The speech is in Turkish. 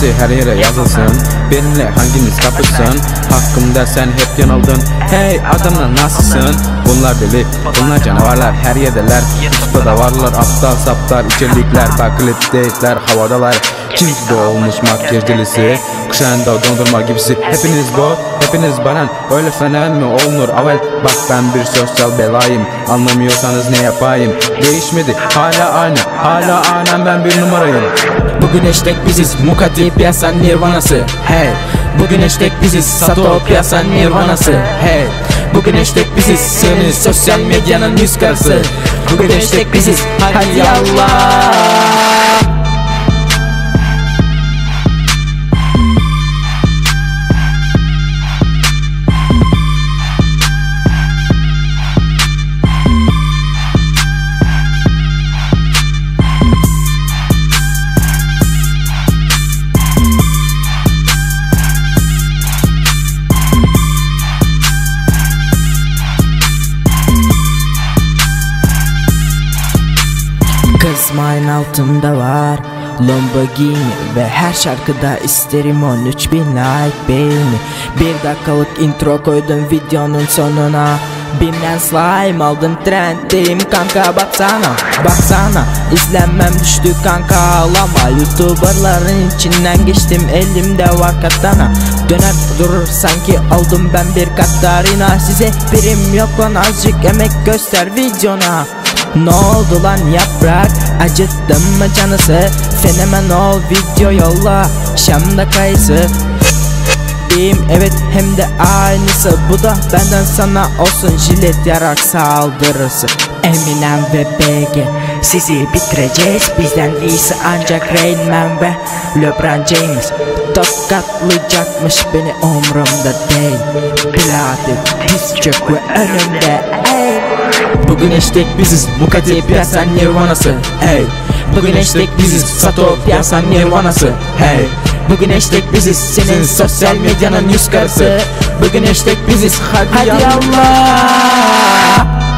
hepsi her yere yazılsın. Benimle hanginiz kapışsın? Hakkımda sen hep yanıldın. Hey adamlar nasılsın? Bunlar deli, bunlar canavarlar, her yerdeler. Usta varlar, aptal saptal içerikler. Baklit deyitler, havadalar. Kimse olmuş makyaj delisi, kuşağında dondurma gibisi. Hepiniz bu, hepiniz banan. Öyle fenomen mi olunur avel? Bak ben bir sosyal belayım. Anlamıyorsanız ne yapayım? Değişmedi, hala aynı, hala aynen ben bir numarayım. Bugün hashtag biziz, Mukati piyasa nirvanası. Hey, bugün hashtag biziz, Sato piyasa nirvanası. Hey, bugün hashtag biziz, senin sosyal medyanın yüz karası. Bugün hashtag biziz, hadi Allah. Kızmayın altında var Lamborghini ve her şarkıda isterim 13.000 like beğeni. 1 dakikalık intro koydum videonun sonuna. Bim'den slime aldım trenddeyim kanka baksana. Baksana izlenmem düştü kanka ağlama. Youtuberların içinden geçtim elimde var katana. Döner durur sanki oldum ben bir Katarina. Size birim yok lan azıcık emek göster videona. Ne oldu lan yaprak, acıttın mı canısı? Fenomen ol video yolla, Şam'da kayısı. Evet hem de aynısı, bu da benden sana olsun jilet yarak saldırısı. Eminem ve BG sizi bitireceğiz, bizden iyisi ancak Rain Man ve LeBron James. Tokatlayacakmış beni umurumda değil. Platin diz çök ve önümde ey. Bugün hashtag biziz, Mukati piyasa nirvanası. Hey, bugün hashtag biziz, Sato piyasa nirvanası. Hey, bugün hashtag biziz, senin sosyal medyanın yüz karası. Bugün hashtag biziz, hadi Allah.